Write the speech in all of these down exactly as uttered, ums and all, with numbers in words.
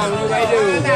Mau rider.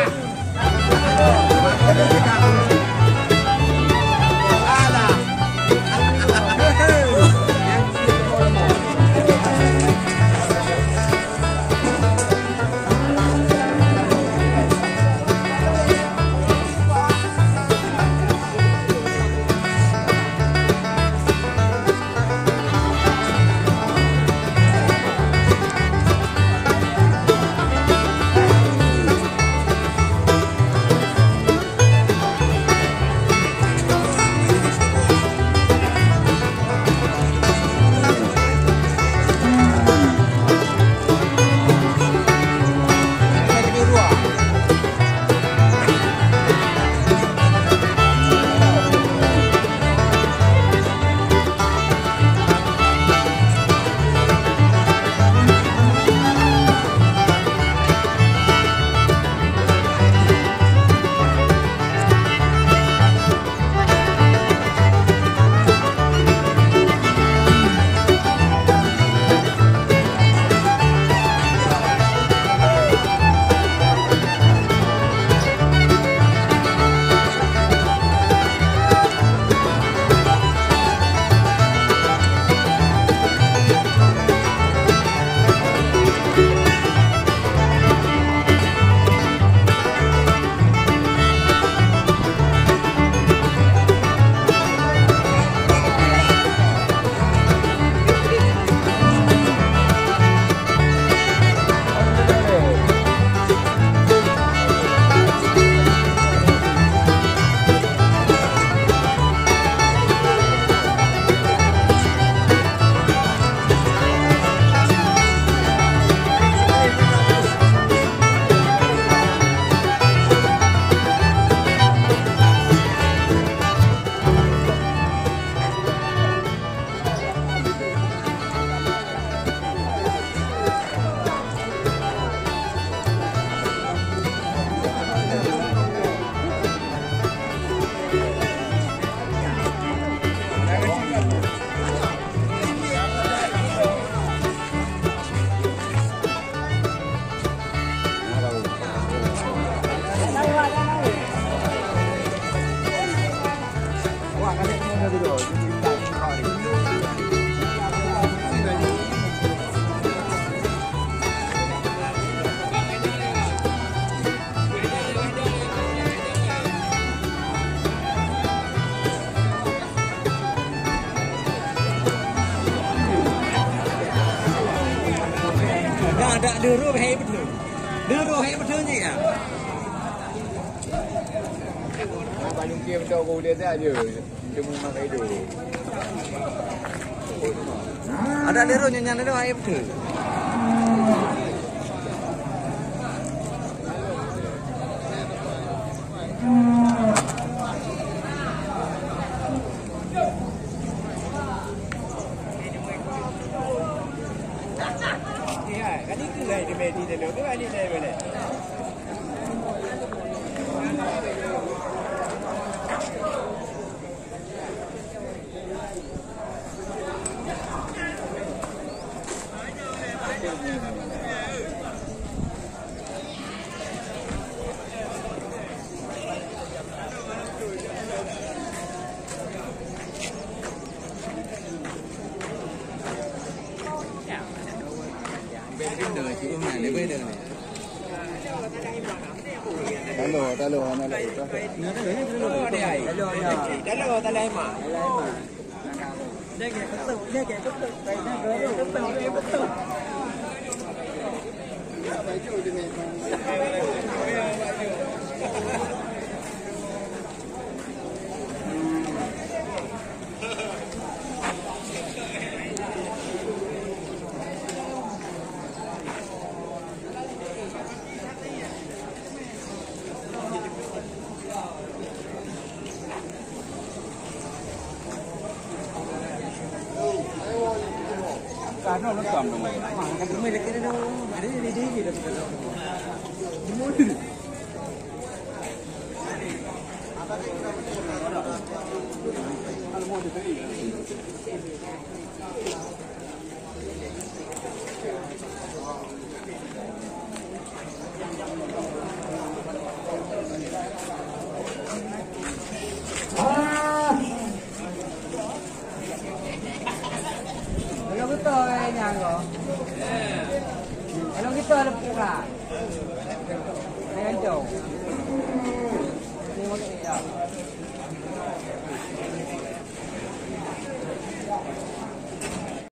Ada dulu hei betul, dulu hei betul ni ya. Banyak game tu kau dia saja, cuma makan itu. Ada dulu nyanyi dulu hei betul. Talo, talo, ano lang ito? Talo, talo, talo, ma. Dege, betul, dege, betul, dege, betul, dege, betul. Karena lo kam dong, makan cuma lagi ada dong, ada di di di dalam dalam. Mudah. Kalau mau dibeli. niya ko. Anong ito alam po ka? Ayan daw. Hindi mo kaya.